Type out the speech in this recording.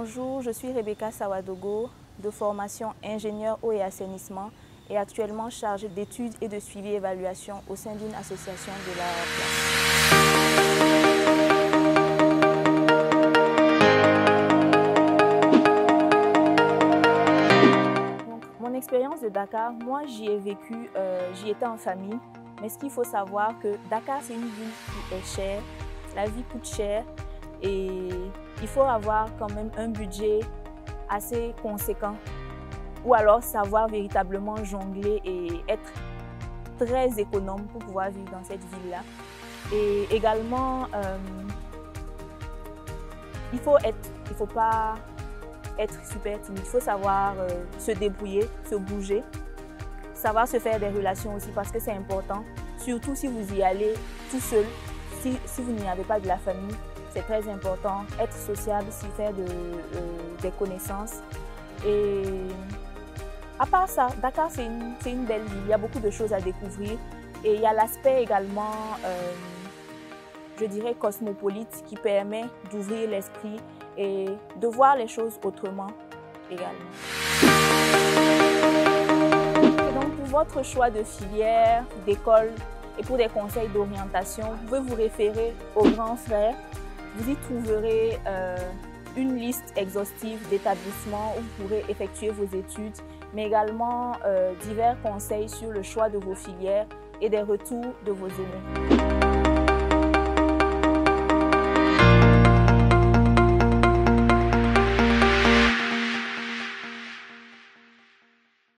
Bonjour, je suis Rebecca Sawadogo, de formation ingénieur eau et assainissement et actuellement chargée d'études et de suivi et évaluation au sein d'une association de la place. Donc, mon expérience de Dakar, moi j'y ai vécu, j'y étais en famille, mais ce qu'il faut savoir que Dakar c'est une ville qui est chère, la vie coûte cher et il faut avoir quand même un budget assez conséquent ou alors savoir véritablement jongler et être très économe pour pouvoir vivre dans cette ville-là. Et également, il faut pas être super timide, il faut savoir se débrouiller, se bouger, savoir se faire des relations aussi parce que c'est important, surtout si vous y allez tout seul, si vous n'y avez pas de la famille. C'est très important, être sociable, s'y faire des connaissances. Et à part ça, Dakar, c'est une belle ville. Il y a beaucoup de choses à découvrir. Et il y a l'aspect également, je dirais, cosmopolite qui permet d'ouvrir l'esprit et de voir les choses autrement également. Et donc, pour votre choix de filière, d'école et pour des conseils d'orientation, vous pouvez vous référer aux grands frères. Vous y trouverez une liste exhaustive d'établissements où vous pourrez effectuer vos études, mais également divers conseils sur le choix de vos filières et des retours de vos aînés.